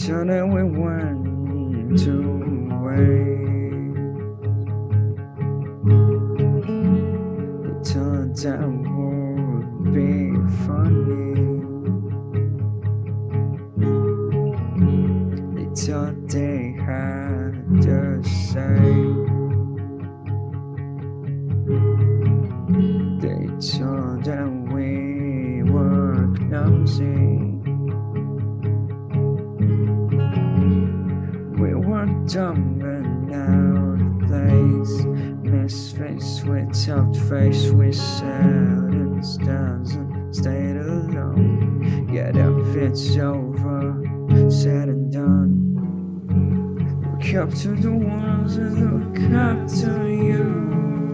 So then we went away. They thought that would be funny. They thought they had the same. They thought that we were clumsy. We were dumb and out of place. Misfits without face. We sat in stands and stayed alone. Yet if it's over, said and done, look up to the ones that look up to you.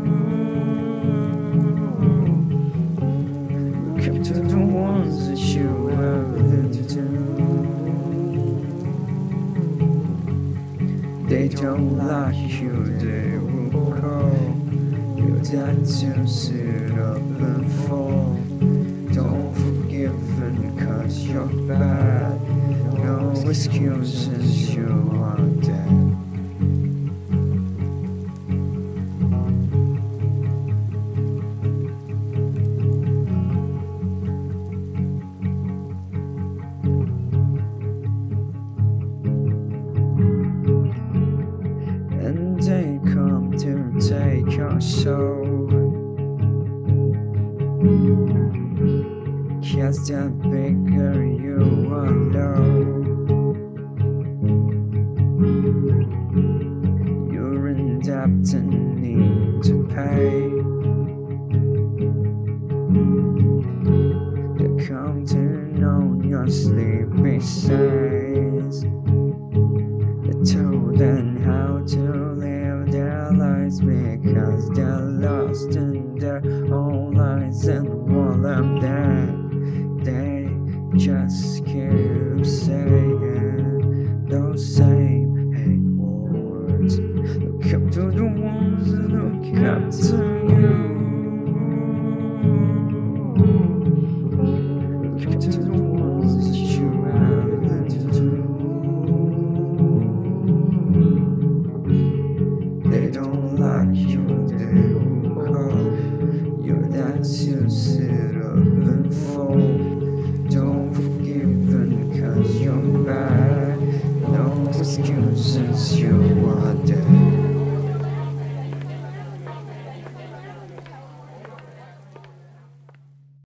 Look up to the ones that you have lived to. They don't like you, they will call you that to sit up and fall. Don't forgive them cause you're bad. No excuses, you are dead. And they come to take your soul. Cause the bigger you are low, you're in debt and need to pay. They're counting on your sleepy sighs. They're told them how to live their lives because they're lost in their own lives, and all of them they just keep saying those same hate words. Look up to the ones that look up to you. Look up to the ones that you have lived to. They don't like you, they will call you that you sit up and fall. Don't forgive them cause you're bad. No excuses, you are dead.